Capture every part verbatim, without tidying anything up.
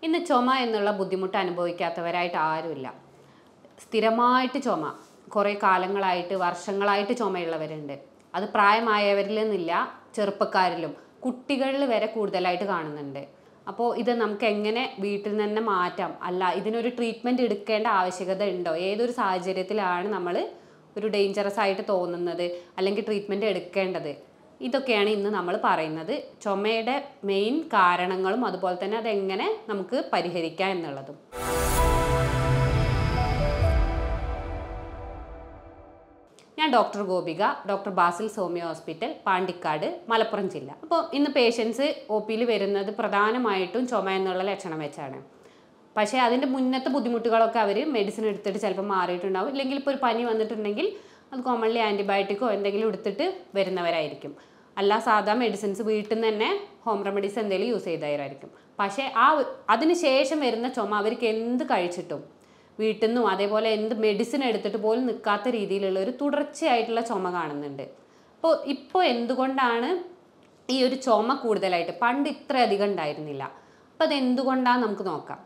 ഇന്ന് ചുമ എന്നുള്ള ബുദ്ധിമുട്ട് അനുഭവിക്കാത്തവരായിട്ട് ആരുമില്ല. സ്ഥിരമായിട്ട് ചുമ കുറേ കാലങ്ങളായിട്ട് വർഷങ്ങളായിട്ട് ചുമയുള്ളവരുണ്ട്. അത് പ്രായമായവരിൽ നിന്നില്ല, ചെറുപ്പക്കാരിലും കുട്ടികളിൽ വരെ കൂടുതലായിട്ട് കാണുന്നുണ്ട്. അപ്പോൾ ഇത് നമുക്ക് എങ്ങനെ വീട്ടിൽ നിന്ന് തന്നെ മാറ്റാം, അല്ല ഇതിനൊരു ട്രീറ്റ്മെൻറ്റ് എടുക്കേണ്ട ആവശ്യകത ഉണ്ടോ, ഏതൊരു സാഹചര്യത്തിലാണ് നമ്മൾ ഒരു ഡേഞ്ചറസ് ആയിട്ട് തോന്നുന്നത് അല്ലെങ്കിൽ ട്രീറ്റ്മെൻറ്റ് എടുക്കേണ്ടത്, ഇതൊക്കെയാണ് ഇന്ന് നമ്മൾ പറയുന്നത്. ചുമയുടെ മെയിൻ കാരണങ്ങളും അതുപോലെ തന്നെ അതെങ്ങനെ നമുക്ക് പരിഹരിക്കാം എന്നുള്ളതും. ഞാൻ ഡോക്ടർ ഗോപിക, ഡോക്ടർ ബാസിൽ സോമ്യ ഹോസ്പിറ്റൽ, പാണ്ടിക്കാട്, മലപ്പുറം ജില്ല. അപ്പോൾ ഇന്ന് പേഷ്യൻസ് ഒ പിയിൽ വരുന്നത് പ്രധാനമായിട്ടും ചുമ എന്നുള്ള ലക്ഷണം വെച്ചാണ്. പക്ഷേ അതിൻ്റെ മുന്നത്തെ ബുദ്ധിമുട്ടുകളൊക്കെ അവർ മെഡിസിൻ എടുത്തിട്ട് ചിലപ്പോൾ മാറിയിട്ടുണ്ടാവും. ഇല്ലെങ്കിൽ ഇപ്പോൾ ഒരു പനി വന്നിട്ടുണ്ടെങ്കിൽ അത് കോമൺലി ആൻറ്റിബയോട്ടിക്കോ എന്തെങ്കിലും എടുത്തിട്ട് വരുന്നവരായിരിക്കും. അല്ല സാധാ മെഡിസിൻസ് വീട്ടിൽ നിന്ന് തന്നെ ഹോം റെമഡീസ് എന്തെങ്കിലും യൂസ് ചെയ്തവരായിരിക്കും. പക്ഷേ ആ അതിന് ശേഷം വരുന്ന ചുമ അവർക്ക് എന്ത് കഴിച്ചിട്ടും വീട്ടിൽ നിന്നും അതേപോലെ എന്ത് മെഡിസിൻ എടുത്തിട്ട് പോലും നിൽക്കാത്ത രീതിയിലുള്ള ഒരു തുടർച്ചയായിട്ടുള്ള ചുമ കാണുന്നുണ്ട്. അപ്പോൾ ഇപ്പോൾ എന്തുകൊണ്ടാണ് ഈ ഒരു ചുമ കൂടുതലായിട്ട്, പണ്ട് ഇത്ര അധികം ഉണ്ടായിരുന്നില്ല. അപ്പോൾ അതെന്തുകൊണ്ടാണ് നമുക്ക് നോക്കാം.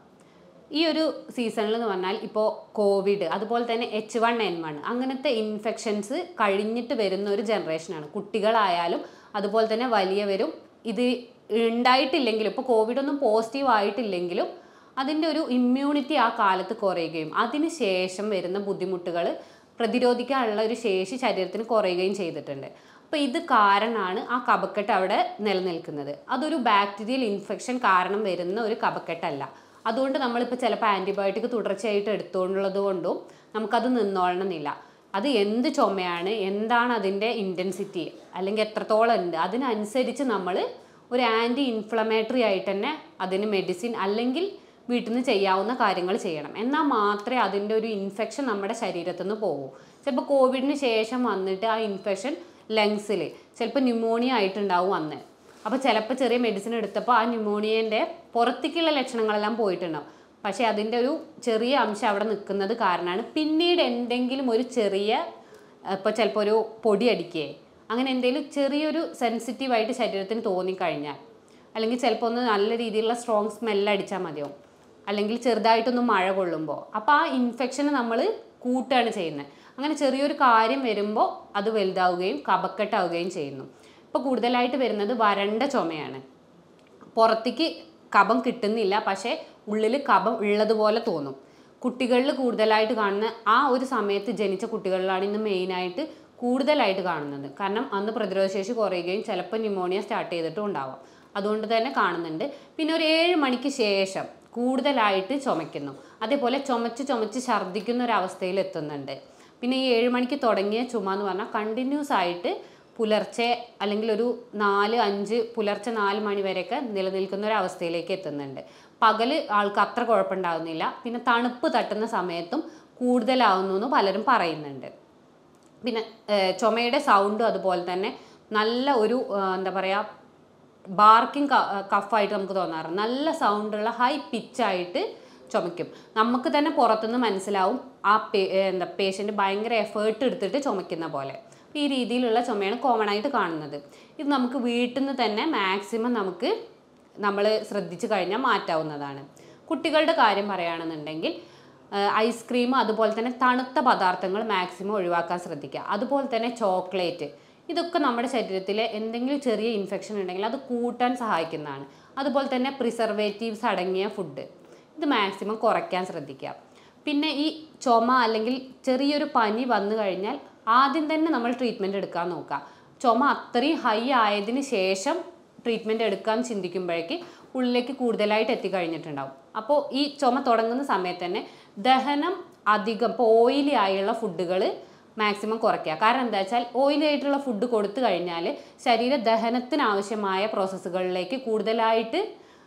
ഈ ഒരു സീസണിൽ എന്ന് പറഞ്ഞാൽ ഇപ്പോൾ കോവിഡ്, അതുപോലെ തന്നെ എച്ച് വൺ എൻ വൺ അങ്ങനത്തെ ഇൻഫെക്ഷൻസ് കഴിഞ്ഞിട്ട് വരുന്ന ഒരു ജനറേഷനാണ്. കുട്ടികളായാലും അതുപോലെ തന്നെ വലിയവരും ഇത് ഉണ്ടായിട്ടില്ലെങ്കിലും, ഇപ്പോൾ കോവിഡ് ഒന്നും പോസിറ്റീവ് ആയിട്ടില്ലെങ്കിലും അതിൻ്റെ ഒരു ഇമ്മ്യൂണിറ്റി ആ കാലത്ത് കുറയുകയും അതിന് ശേഷം വരുന്ന ബുദ്ധിമുട്ടുകൾ പ്രതിരോധിക്കാനുള്ള ഒരു ശേഷി ശരീരത്തിന് കുറയുകയും ചെയ്തിട്ടുണ്ട്. അപ്പോൾ ഇത് കാരണമാണ് ആ കഫക്കെട്ട് അവിടെ നിലനിൽക്കുന്നത്. അതൊരു ബാക്ടീരിയൽ ഇൻഫെക്ഷൻ കാരണം വരുന്ന ഒരു കഫക്കെട്ടല്ല. അതുകൊണ്ട് നമ്മളിപ്പോൾ ചിലപ്പോൾ ആൻറ്റിബയോട്ടിക് തുടർച്ചയായിട്ട് എടുത്തുകൊണ്ടുള്ളത് കൊണ്ടും നമുക്കത് നിന്നോളണമെന്നില്ല. അത് എന്ത് ചുമയാണ്, എന്താണ് അതിൻ്റെ ഇൻറ്റൻസിറ്റി അല്ലെങ്കിൽ എത്രത്തോളം ഉണ്ട്, അതിനനുസരിച്ച് നമ്മൾ ഒരു ആൻറ്റി ഇൻഫ്ലമേറ്ററി ആയിട്ട് തന്നെ അതിന് മെഡിസിൻ അല്ലെങ്കിൽ വീട്ടിൽ നിന്ന് ചെയ്യാവുന്ന കാര്യങ്ങൾ ചെയ്യണം. എന്നാൽ മാത്രമേ അതിൻ്റെ ഒരു ഇൻഫെക്ഷൻ നമ്മുടെ ശരീരത്തിൽ നിന്ന് പോകൂ. ചിലപ്പോൾ കോവിഡിന് ശേഷം വന്നിട്ട് ആ ഇൻഫെക്ഷൻ ലങ്സിൽ ചിലപ്പോൾ ന്യൂമോണിയ ആയിട്ടുണ്ടാവും അന്ന്. അപ്പോൾ ചിലപ്പോൾ ചെറിയ മെഡിസിൻ എടുത്തപ്പോൾ ആ ന്യൂമോണിയൻ്റെ പുറത്തേക്കുള്ള ലക്ഷണങ്ങളെല്ലാം പോയിട്ടുണ്ടാവും. പക്ഷേ അതിൻ്റെ ഒരു ചെറിയ അംശം അവിടെ നിൽക്കുന്നത് കാരണമാണ് പിന്നീട് എന്തെങ്കിലും ഒരു ചെറിയ, ഇപ്പോൾ ചിലപ്പോൾ ഒരു പൊടി അടിക്കുകയെ അങ്ങനെ എന്തെങ്കിലും ചെറിയൊരു സെൻസിറ്റീവായിട്ട് ശരീരത്തിന് തോന്നിക്കഴിഞ്ഞാൽ, അല്ലെങ്കിൽ ചിലപ്പോൾ ഒന്ന് നല്ല രീതിയിലുള്ള സ്ട്രോങ് സ്മെല്ല് അടിച്ചാൽ മതിയാവും, അല്ലെങ്കിൽ ചെറുതായിട്ടൊന്ന് മഴ കൊള്ളുമ്പോൾ, അപ്പോൾ ആ ഇൻഫെക്ഷന് നമ്മൾ കൂട്ടുകയാണ് ചെയ്യുന്നത്. അങ്ങനെ ചെറിയൊരു കാര്യം വരുമ്പോൾ അത് വലുതാവുകയും കഫക്കെട്ടാവുകയും ചെയ്യുന്നു. ഇപ്പോൾ കൂടുതലായിട്ട് വരുന്നത് വരണ്ട ചുമയാണ്. പുറത്തേക്ക് കഫം കിട്ടുന്നില്ല, പക്ഷേ ഉള്ളിൽ കഫം ഉള്ളതുപോലെ തോന്നും. കുട്ടികളിൽ കൂടുതലായിട്ട് കാണുന്ന ആ ഒരു സമയത്ത് ജനിച്ച കുട്ടികളിലാണ് ഇന്ന് മെയിനായിട്ട് കൂടുതലായിട്ട് കാണുന്നത്. കാരണം അന്ന് പ്രതിരോധശേഷി കുറയുകയും ചിലപ്പോൾ ന്യൂമോണിയ സ്റ്റാർട്ട് ചെയ്തിട്ടും ഉണ്ടാവാം. അതുകൊണ്ട് തന്നെ കാണുന്നുണ്ട്. പിന്നെ ഒരു ഏഴ് മണിക്ക് ശേഷം കൂടുതലായിട്ട് ചുമയ്ക്കുന്നു. അതേപോലെ ചുമച്ച് ചുമച്ച് ഛർദ്ദിക്കുന്ന ഒരവസ്ഥയിൽ എത്തുന്നുണ്ട്. പിന്നെ ഈ ഏഴ് മണിക്ക് തുടങ്ങിയ ചുമ എന്ന് പറഞ്ഞാൽ കണ്ടിന്യൂസ് ആയിട്ട് പുലർച്ചെ അല്ലെങ്കിൽ ഒരു നാല് അഞ്ച് പുലർച്ചെ നാല് മണി വരെയൊക്കെ നിലനിൽക്കുന്ന ഒരവസ്ഥയിലേക്ക് എത്തുന്നുണ്ട്. പകൽ ആൾക്ക് അത്ര കുഴപ്പമുണ്ടാകുന്നില്ല. പിന്നെ തണുപ്പ് തട്ടുന്ന സമയത്തും കൂടുതലാവുന്നു എന്ന് പലരും പറയുന്നുണ്ട്. പിന്നെ ചുമയുടെ സൗണ്ടും അതുപോലെ തന്നെ നല്ല ഒരു എന്താ പറയുക ബാർക്കിംഗ് കഫായിട്ട് നമുക്ക് തോന്നാറുണ്ട്. നല്ല സൗണ്ടുള്ള ഹൈ പിച്ചായിട്ട് ചുമയ്ക്കും. നമുക്ക് തന്നെ പുറത്തുനിന്ന് മനസ്സിലാവും ആ പേ എന്താ പേഷ്യൻ്റ് ഭയങ്കര എഫേർട്ട് എടുത്തിട്ട് ചുമയ്ക്കുന്ന പോലെ. ഈ രീതിയിലുള്ള ചുമയാണ് കോമൺ ആയിട്ട് കാണുന്നത്. ഇത് നമുക്ക് വീട്ടിൽ നിന്ന് തന്നെ മാക്സിമം നമുക്ക് നമ്മൾ ശ്രദ്ധിച്ചു കഴിഞ്ഞാൽ മാറ്റാവുന്നതാണ്. കുട്ടികളുടെ കാര്യം പറയുകയാണെന്നുണ്ടെങ്കിൽ ഐസ്ക്രീം അതുപോലെ തന്നെ തണുത്ത പദാർത്ഥങ്ങൾ മാക്സിമം ഒഴിവാക്കാൻ ശ്രദ്ധിക്കുക. അതുപോലെ തന്നെ ചോക്ലേറ്റ്, ഇതൊക്കെ നമ്മുടെ ശരീരത്തിൽ എന്തെങ്കിലും ചെറിയ ഇൻഫെക്ഷൻ ഉണ്ടെങ്കിൽ അത് കൂട്ടാൻ സഹായിക്കുന്നതാണ്. അതുപോലെ തന്നെ പ്രിസർവേറ്റീവ്സ് അടങ്ങിയ ഫുഡ് ഇത് മാക്സിമം കുറയ്ക്കാൻ ശ്രദ്ധിക്കുക. പിന്നെ ഈ ചുമ അല്ലെങ്കിൽ ചെറിയൊരു പനി വന്നു കഴിഞ്ഞാൽ ആദ്യം തന്നെ നമ്മൾ ട്രീറ്റ്മെൻറ്റ് എടുക്കാൻ നോക്കുക. ചുമ അത്രയും ഹൈ ആയതിന് ശേഷം ട്രീറ്റ്മെൻറ്റ് എടുക്കാൻ ചിന്തിക്കുമ്പോഴേക്ക് ഉള്ളിലേക്ക് കൂടുതലായിട്ട് എത്തിക്കഴിഞ്ഞിട്ടുണ്ടാവും. അപ്പോൾ ഈ ചുമ തുടങ്ങുന്ന സമയത്ത് തന്നെ ദഹനം അധികം ഇപ്പോൾ ഓയിലി ആയുള്ള ഫുഡുകൾ മാക്സിമം കുറയ്ക്കുക. കാരണം എന്താ വെച്ചാൽ ഓയിലി ആയിട്ടുള്ള ഫുഡ് കൊടുത്തു കഴിഞ്ഞാൽ ശരീര ദഹനത്തിനാവശ്യമായ പ്രോസസ്സുകളിലേക്ക് കൂടുതലായിട്ട്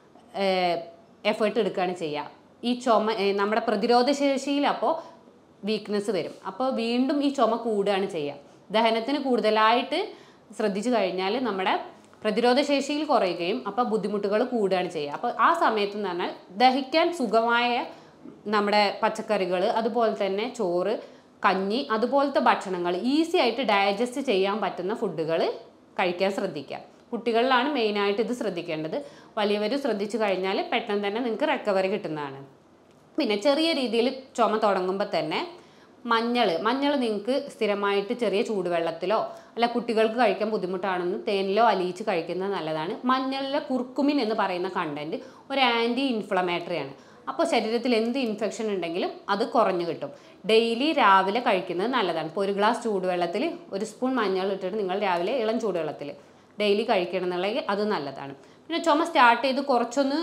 എഫേർട്ട് എടുക്കുകയാണ് ചെയ്യുക. ഈ ചുമ നമ്മുടെ പ്രതിരോധശേഷിയിൽ അപ്പോൾ വീക്ക്നെസ് വരും. അപ്പോൾ വീണ്ടും ഈ ചുമ കൂടുകയാണ് ചെയ്യുക. ദഹനത്തിന് കൂടുതലായിട്ട് ശ്രദ്ധിച്ചു കഴിഞ്ഞാൽ നമ്മുടെ പ്രതിരോധശേഷിയിൽ കുറയുകയും അപ്പോൾ ബുദ്ധിമുട്ടുകൾ കൂടുകയാണ് ചെയ്യുക. അപ്പോൾ ആ സമയത്ത് എന്ന് പറഞ്ഞാൽ ദഹിക്കാൻ സുഖമായ നമ്മുടെ പച്ചക്കറികൾ അതുപോലെ തന്നെ ചോറ്, കഞ്ഞി അതുപോലത്തെ ഭക്ഷണങ്ങൾ ഈസി ആയിട്ട് ഡൈജസ്റ്റ് ചെയ്യാൻ പറ്റുന്ന ഫുഡുകൾ കഴിക്കാൻ ശ്രദ്ധിക്കുക. കുട്ടികളിലാണ് മെയിനായിട്ട് ഇത് ശ്രദ്ധിക്കേണ്ടത്. വലിയവർ ശ്രദ്ധിച്ചു കഴിഞ്ഞാൽ പെട്ടെന്ന് തന്നെ നിങ്ങൾക്ക് റിക്കവറി കിട്ടുന്നതാണ്. പിന്നെ ചെറിയ രീതിയിൽ ചുമ തുടങ്ങുമ്പോൾ തന്നെ മഞ്ഞൾ മഞ്ഞൾ നിങ്ങൾക്ക് സ്ഥിരമായിട്ട് ചെറിയ ചൂടുവെള്ളത്തിലോ അല്ല കുട്ടികൾക്ക് കഴിക്കാൻ ബുദ്ധിമുട്ടാണെന്ന് തേനിലോ അലിയിച്ച് കഴിക്കുന്നത് നല്ലതാണ്. മഞ്ഞളിലെ കുർക്കുമിൻ എന്ന് പറയുന്ന കണ്ടൻറ്റ് ഒരു ആൻറ്റി ഇൻഫ്ലമേറ്ററിയാണ്. അപ്പോൾ ശരീരത്തിൽ എന്ത് ഇൻഫെക്ഷൻ ഉണ്ടെങ്കിലും അത് കുറഞ്ഞു കിട്ടും. ഡെയിലി രാവിലെ കഴിക്കുന്നത് നല്ലതാണ്. ഇപ്പോൾ ഒരു ഗ്ലാസ് ചൂടുവെള്ളത്തിൽ ഒരു സ്പൂൺ മഞ്ഞൾ ഇട്ടിട്ട് നിങ്ങൾ രാവിലെ ഇളം ചൂടുവെള്ളത്തിൽ ഡെയിലി കഴിക്കണം എന്നുണ്ടെങ്കിൽ അത് നല്ലതാണ്. പിന്നെ ചുമ സ്റ്റാർട്ട് ചെയ്ത് കുറച്ചൊന്ന്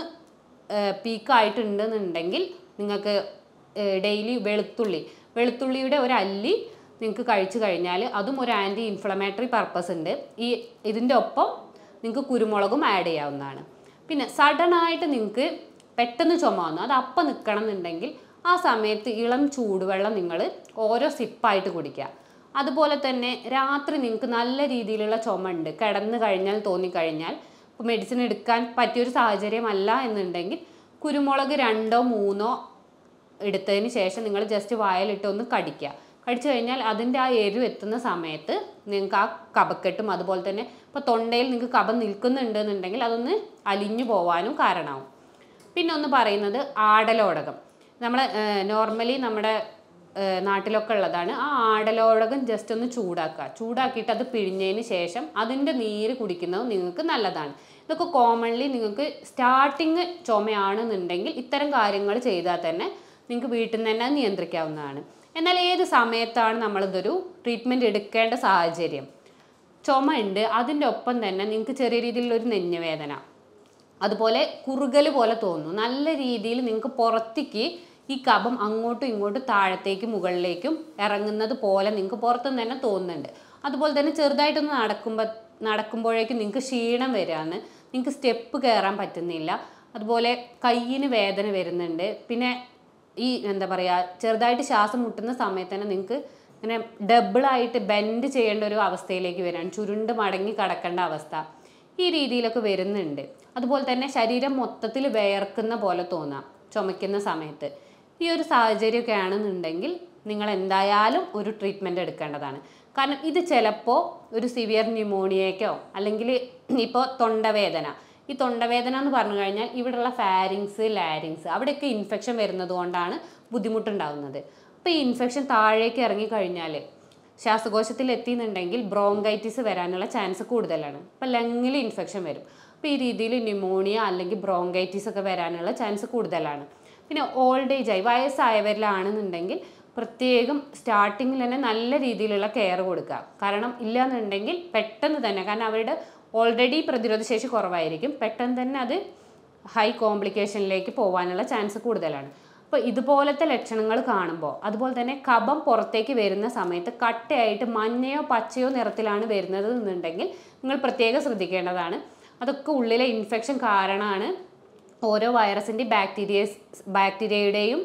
പീക്കായിട്ടുണ്ടെന്നുണ്ടെങ്കിൽ നിങ്ങൾക്ക് ഡെയിലി വെളുത്തുള്ളി വെളുത്തുള്ളിയുടെ ഒരു അല്ലി നിങ്ങൾക്ക് കഴിച്ചു കഴിഞ്ഞാൽ അതും ഒരു ആൻറ്റി ഇൻഫ്ലമേറ്ററി പർപ്പസ് ഉണ്ട്. ഈ ഇതിൻ്റെ ഒപ്പം നിങ്ങൾക്ക് കുരുമുളകും ആഡ് ചെയ്യാവുന്നതാണ്. പിന്നെ സഡനായിട്ട് നിങ്ങൾക്ക് പെട്ടെന്ന് ചുമ വന്നു അത് അപ്പം നിൽക്കണം എന്നുണ്ടെങ്കിൽ ആ സമയത്ത് ഇളം ചൂടുവെള്ളം നിങ്ങൾ ഓരോ സിപ്പായിട്ട് കുടിക്കുക. അതുപോലെ തന്നെ രാത്രി നിങ്ങൾക്ക് നല്ല രീതിയിലുള്ള ചുമ ഉണ്ട് കിടന്നു കഴിഞ്ഞാൽ തോന്നിക്കഴിഞ്ഞാൽ ഇപ്പോൾ മെഡിസിൻ എടുക്കാൻ പറ്റിയൊരു സാഹചര്യമല്ല എന്നുണ്ടെങ്കിൽ കുരുമുളക് രണ്ടോ മൂന്നോ എടുത്തതിന് ശേഷം നിങ്ങൾ ജസ്റ്റ് വായിലിട്ട് ഒന്ന് കടിക്കുക. കടിച്ചു കഴിഞ്ഞാൽ അതിൻ്റെ ആ എരിവ് എത്തുന്ന സമയത്ത് നിങ്ങൾക്ക് ആ കഫക്കെട്ടും അതുപോലെ തന്നെ ഇപ്പോൾ തൊണ്ടയിൽ നിങ്ങൾക്ക് കഫം നിൽക്കുന്നുണ്ടെന്നുണ്ടെങ്കിൽ അതൊന്ന് അലിഞ്ഞു പോവാനും കാരണമാവും. പിന്നെ ഒന്ന് പറയുന്നത് ആടലോടകം. നമ്മൾ നോർമലി നമ്മുടെ നാട്ടിലൊക്കെ ഉള്ളതാണ്. ആ ആടലോടകം ജസ്റ്റ് ഒന്ന് ചൂടാക്കുക. ചൂടാക്കിയിട്ട് അത് പിഴിഞ്ഞതിന് ശേഷം അതിൻ്റെ നീര് കുടിക്കുന്നത് നിങ്ങൾക്ക് നല്ലതാണ്. ഇതൊക്കെ കോമൺലി നിങ്ങൾക്ക് സ്റ്റാർട്ടിങ് ചുമയാണെന്നുണ്ടെങ്കിൽ ഇത്തരം കാര്യങ്ങൾ ചെയ്താൽ തന്നെ നിങ്ങൾക്ക് വീട്ടിൽ നിന്ന് തന്നെ നിയന്ത്രിക്കാവുന്നതാണ്. എന്നാൽ ഏത് സമയത്താണ് നമ്മളിതൊരു ട്രീറ്റ്മെൻറ്റ് എടുക്കേണ്ട സാഹചര്യം? ചുമ ഉണ്ട്, അതിൻ്റെ ഒപ്പം തന്നെ നിങ്ങൾക്ക് ചെറിയ രീതിയിലുള്ളൊരു നെഞ്ഞുവേദന, അതുപോലെ കുറുകൽ പോലെ തോന്നുന്നു, നല്ല രീതിയിൽ നിങ്ങൾക്ക് പുറത്തേക്ക് ഈ കഫം അങ്ങോട്ടും ഇങ്ങോട്ടും താഴത്തേക്കും മുകളിലേക്കും ഇറങ്ങുന്നത് പോലെ നിങ്ങൾക്ക് പുറത്തുനിന്ന് തന്നെ തോന്നുന്നുണ്ട്. അതുപോലെ തന്നെ ചെറുതായിട്ടൊന്ന് നടക്കുമ്പോൾ നടക്കുമ്പോഴേക്കും നിങ്ങൾക്ക് ക്ഷീണം വരികയാണ്, നിങ്ങൾക്ക് സ്റ്റെപ്പ് കയറാൻ പറ്റുന്നില്ല, അതുപോലെ കയ്യിന് വേദന വരുന്നുണ്ട്. പിന്നെ ഈ എന്താ പറയുക ചെറുതായിട്ട് ശ്വാസം മുട്ടുന്ന സമയത്ത് തന്നെ നിങ്ങൾക്ക് ഇങ്ങനെ ഡബിളായിട്ട് ബെൻഡ് ചെയ്യേണ്ട ഒരു അവസ്ഥയിലേക്ക് വരികയാണ്, ചുരുണ്ട് മടങ്ങി കിടക്കേണ്ട അവസ്ഥ, ഈ രീതിയിലൊക്കെ വരുന്നുണ്ട്. അതുപോലെ തന്നെ ശരീരം മൊത്തത്തിൽ വിയർക്കുന്ന പോലെ തോന്നാം ചുമയ്ക്കുന്ന സമയത്ത്. ഈ ഒരു സാഹചര്യമൊക്കെ ആണെന്നുണ്ടെങ്കിൽ നിങ്ങൾ എന്തായാലും ഒരു ട്രീറ്റ്മെൻറ്റ് എടുക്കേണ്ടതാണ്. കാരണം ഇത് ചിലപ്പോൾ ഒരു സിവിയർ ന്യൂമോണിയയ്ക്കോ അല്ലെങ്കിൽ ഇപ്പോൾ തൊണ്ടവേദന, ഈ തൊണ്ടവേദന എന്ന് പറഞ്ഞു കഴിഞ്ഞാൽ ഇവിടെയുള്ള ഫാരിങ്സ് ലാരിങ്സ് അവിടെയൊക്കെ ഇൻഫെക്ഷൻ വരുന്നത് കൊണ്ടാണ് ബുദ്ധിമുട്ടുണ്ടാകുന്നത്. അപ്പോൾ ഈ ഇൻഫെക്ഷൻ താഴേക്ക് ഇറങ്ങിക്കഴിഞ്ഞാൽ ശ്വാസകോശത്തിൽ എത്തിയെന്നുണ്ടെങ്കിൽ ബ്രോങ്കൈറ്റിസ് വരാനുള്ള ചാൻസ് കൂടുതലാണ്. അപ്പോൾ ലങ്ങിൽ ഇൻഫെക്ഷൻ വരും. അപ്പോൾ ഈ രീതിയിൽ ന്യൂമോണിയ അല്ലെങ്കിൽ ബ്രോങ്കൈറ്റിസ് ഒക്കെ വരാനുള്ള ചാൻസ് കൂടുതലാണ്. പിന്നെ ഓൾഡ് ഏജ് ആയി വയസ്സായവരിലാണെന്നുണ്ടെങ്കിൽ പ്രത്യേകം സ്റ്റാർട്ടിങ്ങിൽ തന്നെ നല്ല രീതിയിലുള്ള കെയർ കൊടുക്കുക. കാരണം ഇല്ലയെന്നുണ്ടെങ്കിൽ പെട്ടെന്ന് തന്നെ, കാരണം അവരുടെ ഓൾറെഡി പ്രതിരോധശേഷി കുറവായിരിക്കും, പെട്ടെന്ന് തന്നെ അത് ഹൈ കോംപ്ലിക്കേഷനിലേക്ക് പോകാനുള്ള ചാൻസ് കൂടുതലാണ്. അപ്പോൾ ഇതുപോലത്തെ ലക്ഷണങ്ങൾ കാണുമ്പോൾ, അതുപോലെ തന്നെ കഫം പുറത്തേക്ക് വരുന്ന സമയത്ത് കട്ടയായിട്ട് മഞ്ഞയോ പച്ചയോ നിറത്തിലാണ് വരുന്നത് എന്നുണ്ടെങ്കിൽ നിങ്ങൾ പ്രത്യേകം ശ്രദ്ധിക്കേണ്ടതാണ്. അതൊക്കെ ഉള്ളിലെ ഇൻഫെക്ഷൻ കാരണമാണ്. ഓരോ വൈറസിൻ്റെ ബാക്ടീരിയസ് ബാക്ടീരിയയുടെയും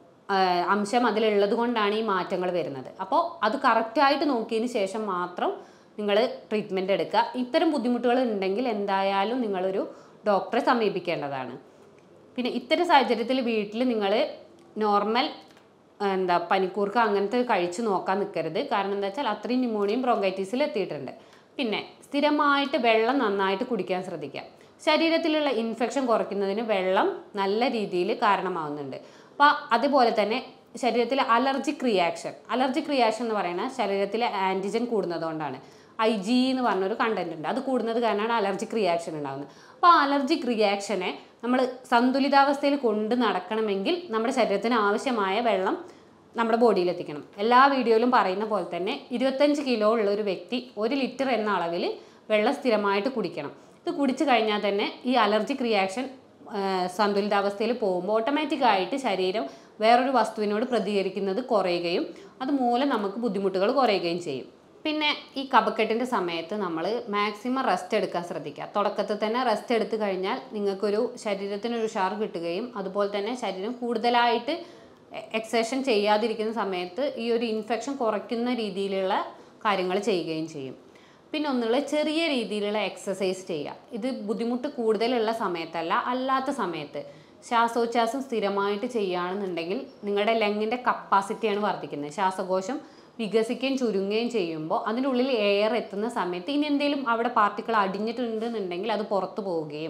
അംശം അതിലുള്ളത് കൊണ്ടാണ് ഈ മാറ്റങ്ങൾ വരുന്നത്. അപ്പോൾ അത് കറക്റ്റായിട്ട് നോക്കിയതിന് ശേഷം മാത്രം നിങ്ങൾ ട്രീറ്റ്മെൻറ്റ് എടുക്കുക. ഇത്തരം ബുദ്ധിമുട്ടുകൾ ഉണ്ടെങ്കിൽ എന്തായാലും നിങ്ങളൊരു ഡോക്ടറെ സമീപിക്കേണ്ടതാണ്. പിന്നെ ഇത്തരം സാഹചര്യത്തിൽ വീട്ടിൽ നിങ്ങൾ നോർമൽ എന്താ പനിക്കൂർക്ക അങ്ങനത്തെ കഴിച്ച് നോക്കാൻ നിൽക്കരുത്. കാരണം എന്താ വെച്ചാൽ അത്രയും ന്യൂമോണിയം ബ്രോങ്കൈറ്റിസിൽ എത്തിയിട്ടുണ്ട്. പിന്നെ സ്ഥിരമായിട്ട് വെള്ളം നന്നായിട്ട് കുടിക്കാൻ ശ്രദ്ധിക്കുക. ശരീരത്തിലുള്ള ഇൻഫെക്ഷൻ കുറയ്ക്കുന്നതിന് വെള്ളം നല്ല രീതിയിൽ കാരണമാവുന്നുണ്ട്. അപ്പോൾ അതുപോലെ തന്നെ ശരീരത്തിലെ അലർജിക് റിയാക്ഷൻ അലർജിക് റിയാക്ഷൻ എന്ന് പറയുന്നത് ശരീരത്തിലെ ആൻറ്റിജൻ കൂടുന്നതുകൊണ്ടാണ്. ഐ ജി എന്ന് പറഞ്ഞൊരു കണ്ടന്റ് ഉണ്ട്, അത് കൂടുന്നത് കാരണമാണ് അലർജിക് റിയാക്ഷൻ ഉണ്ടാകുന്നത്. അപ്പോൾ ആ അലർജിക് റിയാക്ഷനെ നമ്മൾ സന്തുലിതാവസ്ഥയിൽ കൊണ്ട് നടക്കണമെങ്കിൽ നമ്മുടെ ശരീരത്തിന് ആവശ്യമായ വെള്ളം നമ്മുടെ ബോഡിയിൽ എത്തിക്കണം. എല്ലാ വീഡിയോയിലും പറയുന്ന പോലെ തന്നെ ഇരുപത്തഞ്ച് കിലോ ഉള്ള ഒരു വ്യക്തി ഒരു ലിറ്റർ എന്ന അളവിൽ വെള്ളം സ്ഥിരമായിട്ട് കുടിക്കണം. ഇത് കുടിച്ചു കഴിഞ്ഞാൽ തന്നെ ഈ അലർജിക് റിയാക്ഷൻ സന്തുലിതാവസ്ഥയിൽ പോകുമ്പോൾ ഓട്ടോമാറ്റിക്കായിട്ട് ശരീരം വേറൊരു വസ്തുവിനോട് പ്രതികരിക്കുന്നത് കുറയുകയും അതുമൂലം നമുക്ക് ബുദ്ധിമുട്ടുകൾ കുറയുകയും ചെയ്യും. പിന്നെ ഈ കഫക്കെട്ടിൻ്റെ സമയത്ത് നമ്മൾ മാക്സിമം റെസ്റ്റ് എടുക്കാൻ ശ്രദ്ധിക്കുക. തുടക്കത്തിൽ തന്നെ റെസ്റ്റ് എടുത്തു കഴിഞ്ഞാൽ നിങ്ങൾക്കൊരു ശരീരത്തിനൊരു ഉഷാർ കിട്ടുകയും അതുപോലെ തന്നെ ശരീരം കൂടുതലായിട്ട് എക്സർസൈസ് ചെയ്യാതിരിക്കുന്ന സമയത്ത് ഈ ഒരു ഇൻഫെക്ഷൻ കുറയ്ക്കുന്ന രീതിയിലുള്ള കാര്യങ്ങൾ ചെയ്യുകയും ചെയ്യും. പിന്നെ ഒന്നുള്ള ചെറിയ രീതിയിലുള്ള എക്സസൈസ് ചെയ്യുക. ഇത് ബുദ്ധിമുട്ട് കൂടുതലുള്ള സമയത്തല്ല, അല്ലാത്ത സമയത്ത് ശ്വാസോച്ഛ്വാസം സ്ഥിരമായിട്ട് ചെയ്യുകയാണെന്നുണ്ടെങ്കിൽ നിങ്ങളുടെ ലങ്ങിൻ്റെ കപ്പാസിറ്റിയാണ് വർദ്ധിക്കുന്നത്. ശ്വാസകോശം വികസിക്കുകയും ചുരുങ്ങുകയും ചെയ്യുമ്പോൾ അതിൻ്റെ ഉള്ളിൽ എയർ എത്തുന്ന സമയത്ത് ഇനി എന്തെങ്കിലും അവിടെ പാർട്ടിക്കിൾ അടിഞ്ഞിട്ടുണ്ടെന്നുണ്ടെങ്കിൽ അത് പുറത്തു പോവുകയും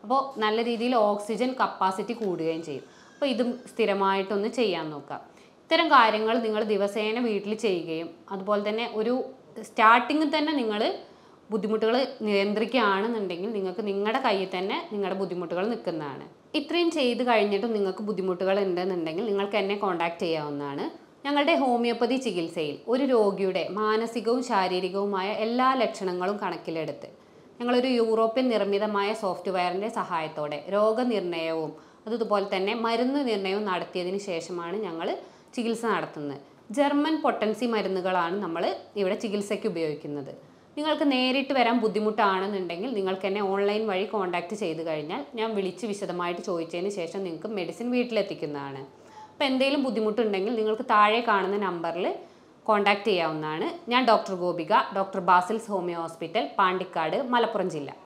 അപ്പോൾ നല്ല രീതിയിൽ ഓക്സിജൻ കപ്പാസിറ്റി കൂടുകയും ചെയ്യും. അപ്പോൾ ഇതും സ്ഥിരമായിട്ടൊന്ന് ചെയ്യാൻ നോക്കുക. ഇത്തരം കാര്യങ്ങൾ നിങ്ങൾ ദിവസേന വീട്ടിൽ ചെയ്യുകയും അതുപോലെ തന്നെ ഒരു സ്റ്റാർട്ടിങ്ങിൽ തന്നെ നിങ്ങൾ ബുദ്ധിമുട്ടുകൾ നിയന്ത്രിക്കുകയാണെന്നുണ്ടെങ്കിൽ നിങ്ങൾക്ക് നിങ്ങളുടെ കയ്യിൽ തന്നെ നിങ്ങളുടെ ബുദ്ധിമുട്ടുകൾ നിൽക്കുന്നതാണ്. ഇത്രയും ചെയ്ത് കഴിഞ്ഞിട്ടും നിങ്ങൾക്ക് ബുദ്ധിമുട്ടുകൾ ഉണ്ടെന്നുണ്ടെങ്കിൽ നിങ്ങൾക്ക് എന്നെ കോൺടാക്റ്റ് ചെയ്യാവുന്നതാണ്. ഞങ്ങളുടെ ഹോമിയോപ്പതി ചികിത്സയിൽ ഒരു രോഗിയുടെ മാനസികവും ശാരീരികവുമായ എല്ലാ ലക്ഷണങ്ങളും കണക്കിലെടുത്ത് ഞങ്ങളൊരു യൂറോപ്യൻ നിർമ്മിതമായ സോഫ്റ്റ്വെയറിൻ്റെ സഹായത്തോടെ രോഗനിർണയവും അതുപോലെ തന്നെ മരുന്ന് നിർണയവും നടത്തിയതിന് ശേഷമാണ് ഞങ്ങൾ ചികിത്സ നടത്തുന്നത്. ജർമ്മൻ പൊട്ടൻസി മരുന്നുകളാണ് നമ്മൾ ഇവിടെ ചികിത്സയ്ക്ക് ഉപയോഗിക്കുന്നത്. നിങ്ങൾക്ക് നേരിട്ട് വരാൻ ബുദ്ധിമുട്ടാണെന്നുണ്ടെങ്കിൽ നിങ്ങൾക്ക് എന്നെ ഓൺലൈൻ വഴി കോൺടാക്റ്റ് ചെയ്ത് കഴിഞ്ഞാൽ ഞാൻ വിളിച്ച് വിശദമായിട്ട് ചോദിച്ചതിന് ശേഷം നിങ്ങൾക്ക് മെഡിസിൻ വീട്ടിലെത്തിക്കുന്നതാണ്. അപ്പോൾ എന്തെങ്കിലും ബുദ്ധിമുട്ടുണ്ടെങ്കിൽ നിങ്ങൾക്ക് താഴെ കാണുന്ന നമ്പറിൽ കോൺടാക്റ്റ് ചെയ്യാവുന്നതാണ്. ഞാൻ doctor Gopika, doctor Basil's homeo hospital, Pandikkad, Malappuram ജില്ല.